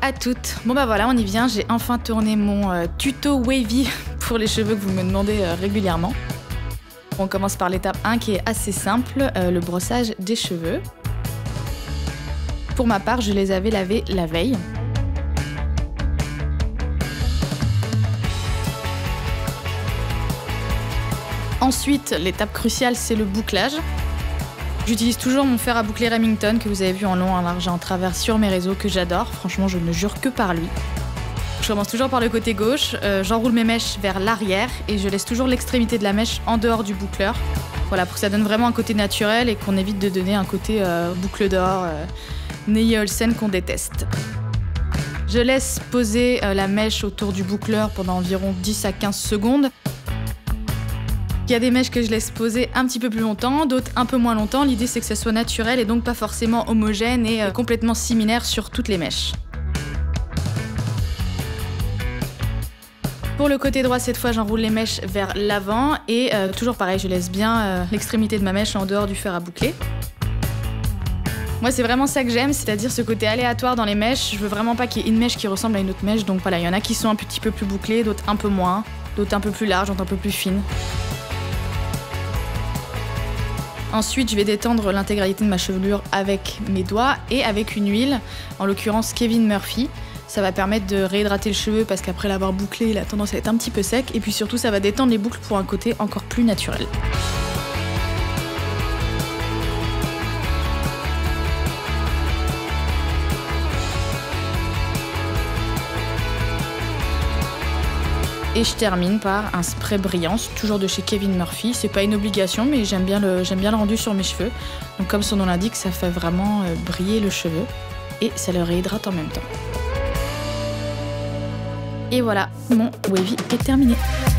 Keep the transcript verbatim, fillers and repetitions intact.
à toutes. Bon bah voilà, on y vient, j'ai enfin tourné mon euh, tuto wavy pour les cheveux que vous me demandez euh, régulièrement. On commence par l'étape un qui est assez simple, euh, le brossage des cheveux. Pour ma part, je les avais lavés la veille. Ensuite, l'étape cruciale, c'est le bouclage. J'utilise toujours mon fer à boucler Remington que vous avez vu en long, en large et en travers sur mes réseaux que j'adore. Franchement, je ne jure que par lui. Je commence toujours par le côté gauche, euh, j'enroule mes mèches vers l'arrière et je laisse toujours l'extrémité de la mèche en dehors du boucleur. Voilà, pour que ça donne vraiment un côté naturel et qu'on évite de donner un côté euh, boucle d'or, euh, Neye Olsen qu'on déteste. Je laisse poser euh, la mèche autour du boucleur pendant environ dix à quinze secondes. Il y a des mèches que je laisse poser un petit peu plus longtemps, d'autres un peu moins longtemps. L'idée c'est que ça soit naturel et donc pas forcément homogène et euh, complètement similaire sur toutes les mèches. Pour le côté droit, cette fois, j'enroule les mèches vers l'avant et euh, toujours pareil, je laisse bien euh, l'extrémité de ma mèche en dehors du fer à boucler. Moi, c'est vraiment ça que j'aime, c'est-à-dire ce côté aléatoire dans les mèches. Je veux vraiment pas qu'il y ait une mèche qui ressemble à une autre mèche, donc voilà, il y en a qui sont un petit peu plus bouclées, d'autres un peu moins, d'autres un peu plus larges, d'autres un peu plus fines. Ensuite, je vais détendre l'intégralité de ma chevelure avec mes doigts et avec une huile, en l'occurrence Kevin Murphy. Ça va permettre de réhydrater le cheveu parce qu'après l'avoir bouclé, il a tendance à être un petit peu sec. Et puis surtout, ça va détendre les boucles pour un côté encore plus naturel. Et je termine par un spray Brillance, toujours de chez Kevin Murphy. C'est pas une obligation, mais j'aime bien le, j'aime bien le rendu sur mes cheveux. Donc comme son nom l'indique, ça fait vraiment euh, briller le cheveu et ça le réhydrate en même temps. Et voilà, mon wavy est terminé.